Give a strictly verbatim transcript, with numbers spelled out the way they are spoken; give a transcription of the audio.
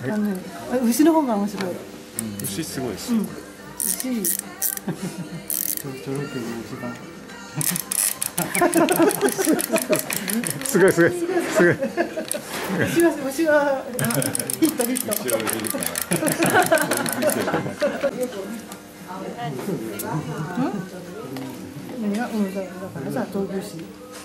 あのね、牛の方が面白い。 牛すごいです。 牛。 ちょちょろく一番。 すごいすごいすごい。 牛は牛はヒットヒット。何がうんだからさ闘牛士。